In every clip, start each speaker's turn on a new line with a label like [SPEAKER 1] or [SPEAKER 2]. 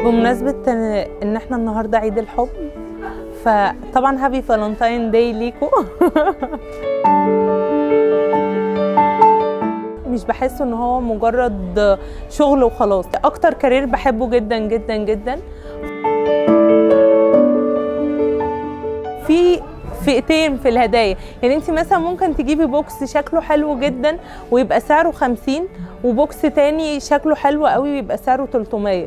[SPEAKER 1] بمناسبة ان احنا النهاردة عيد الحب، فطبعا هابي فالنتاين داي ليكو. مش بحس ان هو مجرد شغل وخلاص، اكتر كارير بحبه جدا جدا جدا. في فئتين في الهدايا، يعني انت مثلا ممكن تجيبي بوكس شكله حلو جدا ويبقى سعره 50، وبوكس تاني شكله حلو قوي ويبقى سعره 300.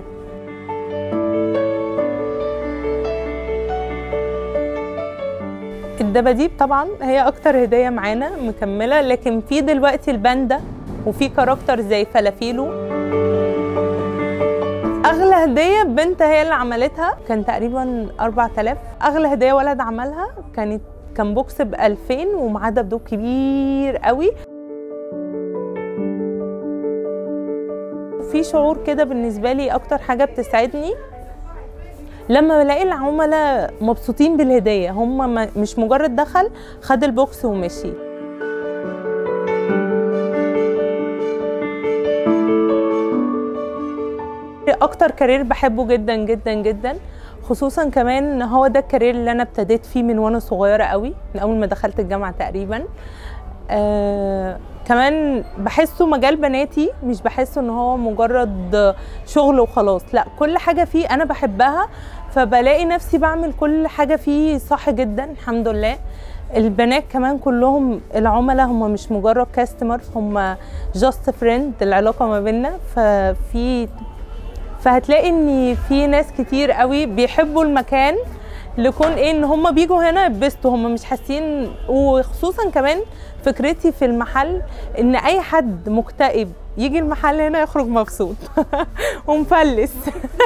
[SPEAKER 1] الدباديب طبعا هي اكتر هدية معانا مكملة، لكن في دلوقتي الباندا وفي كاركتر زي فلافيلو. اغلى هدية بنت هي اللي عملتها كان تقريبا 4000. اغلى هدية ولد عملها كان بوكس ب2000 ومعاه دبدوب كبير قوي. في شعور كده بالنسبة لي اكتر حاجة بتسعدني لما بلاقي العملاء مبسوطين بالهدية، هم مش مجرد دخل خد البوكس ومشي. اكتر كارير بحبه جدا جدا جدا، خصوصا كمان ان هو ده الكارير اللي انا ابتديت فيه من وانا صغيرة قوي، من اول ما دخلت الجامعة تقريبا. كمان بحسه مجال بناتي، مش بحسه ان هو مجرد شغل وخلاص، لا كل حاجة فيه انا بحبها، فبلاقي نفسي بعمل كل حاجة فيه صح جدا الحمد لله. البنات كمان كلهم العملاء هم مش مجرد كاستمر، هم جاست فريند، العلاقة ما بيننا. فهتلاقي ان في ناس كتير قوي بيحبوا المكان لكون ان هم بيجوا هنا يتبسطوا، هم مش حاسين. وخصوصا كمان فكرتي في المحل ان اي حد مكتئب يجي المحل هنا يخرج مبسوط ومفلس.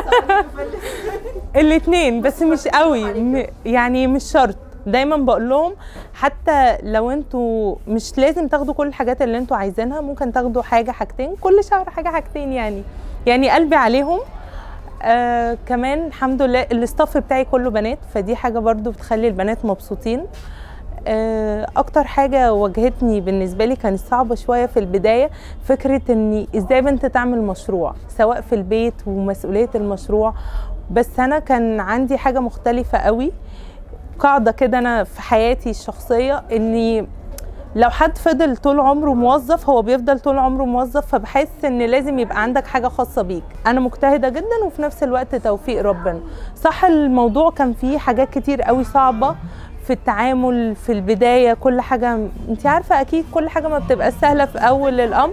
[SPEAKER 1] الاتنين، بس مش قوي، يعني مش شرط. دايما بقول لهم حتى لو انتوا مش لازم تاخدوا كل الحاجات اللي انتوا عايزينها، ممكن تاخدوا حاجه حاجتين كل شهر، حاجه حاجتين، يعني قلبي عليهم. كمان الحمد لله الاستاف بتاعي كله بنات، فدي حاجه برضو بتخلي البنات مبسوطين. اكتر حاجه واجهتني بالنسبه لي كانت صعبه شويه في البدايه، فكره اني ازاي بنت تعمل مشروع سواء في البيت ومسؤوليه المشروع. بس انا كان عندي حاجه مختلفه قوي، قاعده كده انا في حياتي الشخصيه، اني لو حد فضل طول عمره موظف هو بيفضل طول عمره موظف، فبحس ان لازم يبقى عندك حاجه خاصه بيك. انا مجتهده جدا وفي نفس الوقت توفيق ربنا. صح الموضوع كان فيه حاجات كتير قوي صعبه في التعامل في البدايه، كل حاجه انت عارفه اكيد كل حاجه ما بتبقى سهله في اول الامر.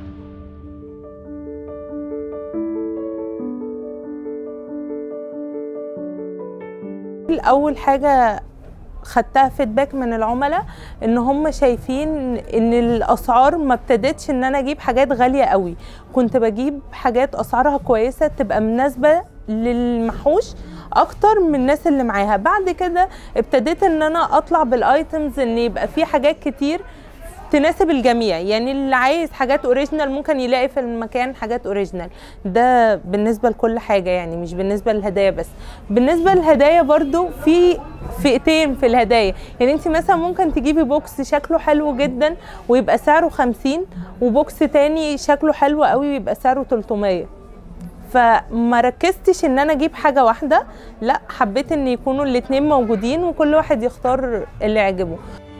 [SPEAKER 1] اول حاجه خدتها فيدباك من العملاء ان هم شايفين ان الاسعار ما ابتدتش ان انا اجيب حاجات غاليه قوي، كنت بجيب حاجات اسعارها كويسه تبقى مناسبه للمحوش اكتر من الناس اللي معاها. بعد كده ابتديت ان انا اطلع بالايتمز ان يبقى في حاجات كتير تناسب الجميع، يعني اللي عايز حاجات اوريجينال ممكن يلاقي في المكان حاجات اوريجينال. ده بالنسبه لكل حاجه، يعني مش بالنسبه للهدايا بس. بالنسبه للهدايا برضو في فئتين في الهدايا، يعني انت مثلا ممكن تجيبي بوكس شكله حلو جدا ويبقى سعره 50، وبوكس تاني شكله حلو قوي ويبقى سعره 300. فما ركزتش ان انا اجيب حاجه واحده، لا حبيت ان يكونوا الاتنين موجودين وكل واحد يختار اللي يعجبه.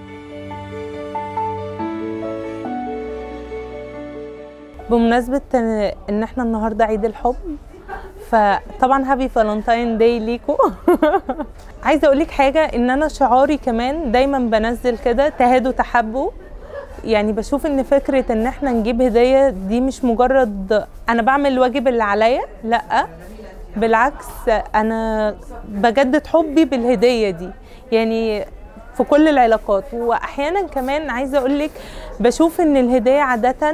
[SPEAKER 1] بمناسبة ان احنا النهاردة عيد الحب، فطبعا هابي فالنتاين داي ليكو. عايزة اقولك حاجة، ان انا شعاري كمان دايما بنزل كده تهادوا تحبوا. يعني بشوف ان فكرة ان احنا نجيب هدية دي مش مجرد انا بعمل الواجب اللي عليا، لا بالعكس انا بجدد حبي بالهدية دي، يعني في كل العلاقات. واحيانا كمان عايزه اقول لك بشوف ان الهديه عاده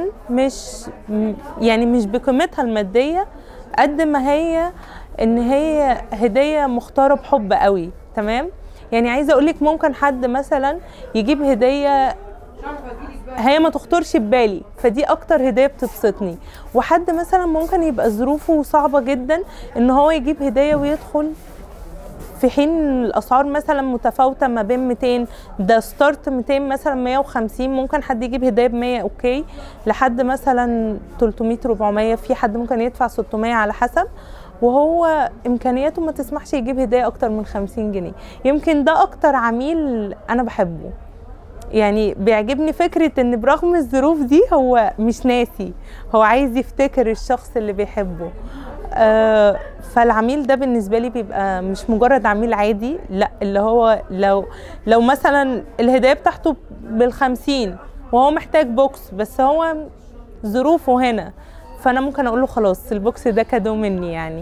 [SPEAKER 1] مش بقيمتها الماديه قد ما هي ان هي هديه مختاره بحب قوي. تمام، يعني عايزه اقول لك ممكن حد مثلا يجيب هديه هي ما تخطرش ببالي، فدي اكتر هديه بتبسطني. وحد مثلا ممكن يبقى ظروفه صعبه جدا ان هو يجيب هديه ويدخل في حين الاسعار مثلا متفاوته ما بين 200، ده ستارت 200 مثلا 150، ممكن حد يجيب هديه ب 100 اوكي، لحد مثلا 300 400، في حد ممكن يدفع 600 على حسب. وهو امكانياته ما تسمحش يجيب هديه اكتر من 50 جنيه. يمكن ده اكتر عميل انا بحبه، يعني بيعجبني فكره ان برغم الظروف دي هو مش ناسي، هو عايز يفتكر الشخص اللي بيحبه. فالعميل ده بالنسبه لي بيبقى مش مجرد عميل عادي، لا، اللي هو لو مثلا الهديه بتاعته بال50 وهو محتاج بوكس، بس هو ظروفه هنا، فانا ممكن اقول له خلاص البوكس ده كادو مني يعني.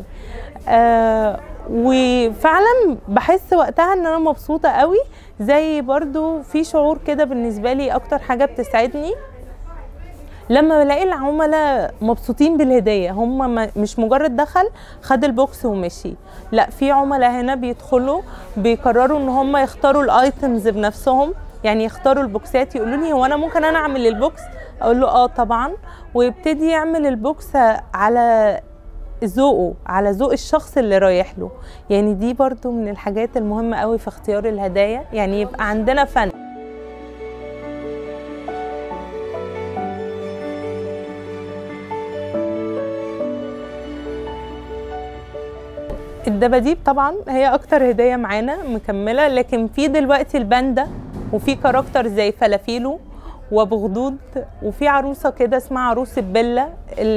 [SPEAKER 1] وفعلا بحس وقتها ان انا مبسوطه قوي. زي برضو في شعور كده بالنسبه لي، اكتر حاجه بتسعدني لما بلاقي العملاء مبسوطين بالهديه، هم مش مجرد دخل خد البوكس ومشي، لا، في عملاء هنا بيدخلوا بيقرروا ان هم يختاروا الايتمز بنفسهم، يعني يختاروا البوكسات، يقولوا لي هو انا ممكن انا اعمل البوكس؟ اقول له اه طبعا، ويبتدي يعمل البوكس على ذوقه، على ذوق الشخص اللي رايح له. يعني دي برضو من الحاجات المهمه قوي في اختيار الهدايا، يعني يبقى عندنا فن. الدباديب طبعا هي اكتر هديه معانا مكمله، لكن في دلوقتي الباندا، وفي كاركتر زي فلافيلو وبغدود، وفي عروسه كده اسمها عروسه بيلا.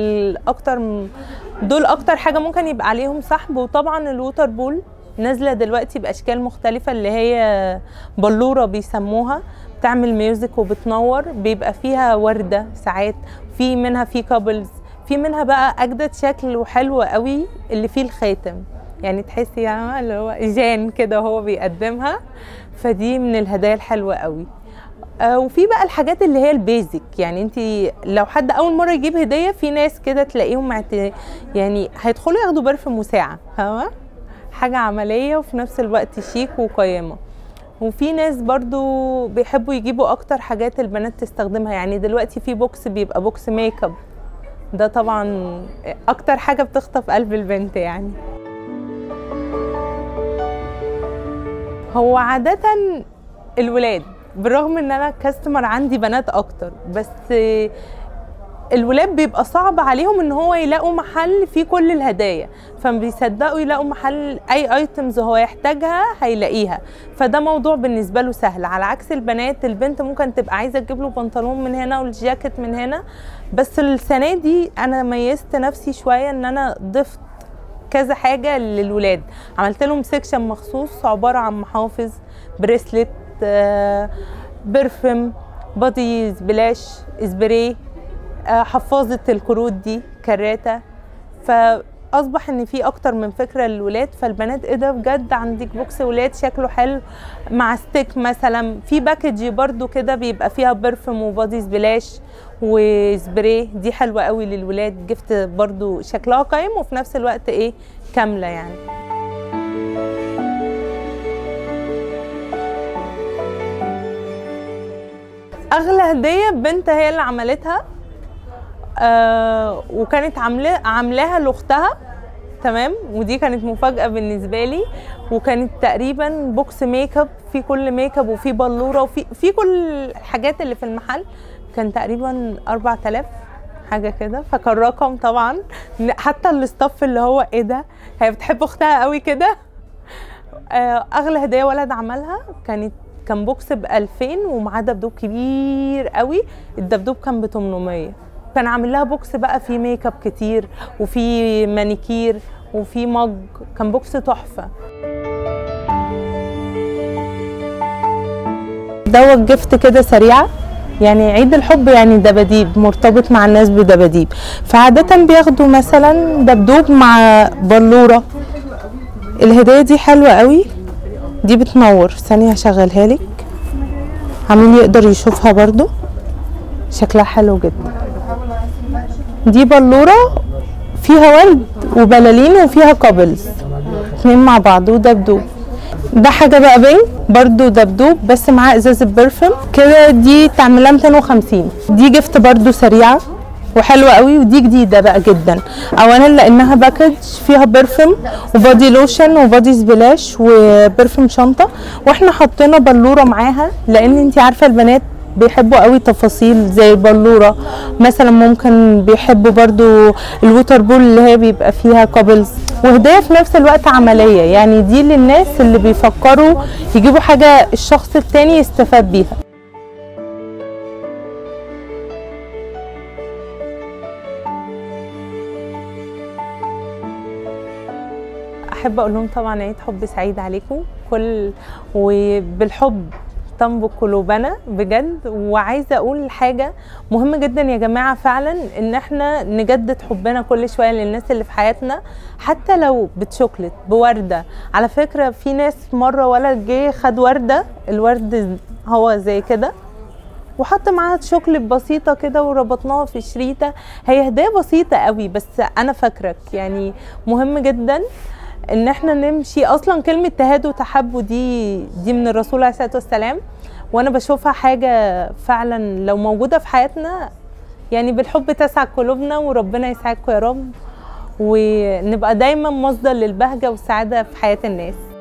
[SPEAKER 1] دول اكتر حاجه ممكن يبقى عليهم سحب. وطبعا الووتر بول نازله دلوقتي باشكال مختلفه، اللي هي بلوره بيسموها، بتعمل ميوزك وبتنور، بيبقى فيها ورده ساعات، في منها في كابلز، في منها بقى اجدد شكل وحلو قوي اللي فيه الخاتم، يعني تحسي يعني اللي هو جان كده وهو بيقدمها. فدي من الهدايا الحلوه قوي. وفي بقى الحاجات اللي هي البيزك، يعني انت لو حد اول مره يجيب هديه، في ناس كده تلاقيهم يعني هيدخلوا ياخدوا برفيوم وساعه، فاهمه، حاجه عمليه وفي نفس الوقت شيك وقيمه. وفي ناس برضو بيحبوا يجيبوا اكتر حاجات البنات تستخدمها، يعني دلوقتي في بوكس بيبقى بوكس ميك اب، ده طبعا اكتر حاجه بتخطف قلب البنت يعني. هو عاده الولاد، بالرغم ان انا كاستمر عندي بنات اكتر، بس الولاد بيبقى صعب عليهم ان هو يلاقوا محل فيه كل الهدايا، فبيصدقوا يلاقوا محل اي ايتمز هو يحتاجها هيلاقيها، فده موضوع بالنسبه له سهل. على عكس البنات، البنت ممكن تبقى عايزه تجيب له بنطلون من هنا والجاكيت من هنا. بس السنه دي انا ميزت نفسي شويه، ان انا ضفت كذا حاجه للولاد، عملت لهم سيكشن مخصوص عباره عن محافظ، بريسلت، برفم، بادي سبلاش، اسبراي، حفاظه الكروت دي، كراته. فاصبح ان في اكتر من فكره للولاد. فالبنات ايه ده بجد، عندك بوكس ولاد شكله حلو مع ستيك مثلا، في باكج برضو كده بيبقى فيها برفم وبادي سبلاش وسبراي، دي حلوه قوي للولاد، جفت برضو شكلها قايم وفي نفس الوقت ايه كامله يعني. اغلى هديه بنت هي اللي عملتها، وكانت عاملاها لاختها، تمام، ودي كانت مفاجاه بالنسبه لي. وكانت تقريبا بوكس ميك اب، في كل ميك اب وفي بلوره وفي كل الحاجات اللي في المحل، كان تقريبا 4000 حاجه كده. فكان رقم طبعا، حتى الاستاف اللي هو ايه ده، هي بتحب اختها قوي كده. اغلى هديه ولد عملها كان بوكس ب2000 ومعاه دبدوب كبير قوي، الدبدوب كان ب800. كان عامل لها بوكس بقى فيه ميك اب كتير وفي مانيكير وفي مج، كان بوكس تحفه. دوت جفت كده سريعه، يعني عيد الحب يعني دباديب، مرتبط مع الناس بدباديب، فعاده بياخدوا مثلا دبدوب مع بلوره. الهديه دي حلوه قوي، دي بتنور، ثانيه هشغلها لك، عميل يقدر يشوفها برضو، شكلها حلو جدا. دي بلوره فيها ورد وبلالين وفيها كابلز اتنين مع بعض ودبدوب. ده حاجه بقى بينك برضو دبدوب بس معاه ازازه برفم كده، دي تعملها 250. دي جفت برضو سريعه وحلوه قوي، ودي جديده بقى جدا، اولا لانها باكج فيها برفم وبادي لوشن وبادي سبلاش وبرفم شنطه، واحنا حطينا بلوره معاها لان انت عارفه البنات بيحبوا قوي تفاصيل زي البلوره مثلا. ممكن بيحبوا برضو الووتر بول اللي هي بيبقى فيها كابلز، وهدية في نفس الوقت عملية، يعني دي للناس اللي بيفكروا يجيبوا حاجة الشخص التاني يستفاد بيها. احب اقول لهم طبعا عيد حب سعيد عليكم وبالحب تنبض قلوبنا بجد. وعايزه اقول حاجه مهمه جدا يا جماعه فعلا، ان احنا نجدد حبنا كل شويه للناس اللي في حياتنا، حتى لو بتشوكلت بورده. على فكره في ناس مره ولد جه خد ورده، الورد هو زي كده وحط معاها شوكليت بسيطه كده وربطناها في شريطه. هي هديه بسيطه قوي، بس انا فاكرك. يعني مهم جدا ان احنا نمشي. اصلا كلمه تهادوا وتحبوا دي من الرسول عليه الصلاه والسلام، وانا بشوفها حاجه فعلا لو موجوده في حياتنا. يعني بالحب تسعد قلوبنا، وربنا يسعدكم يا رب، ونبقى دايما مصدر للبهجه والسعاده في حياه الناس.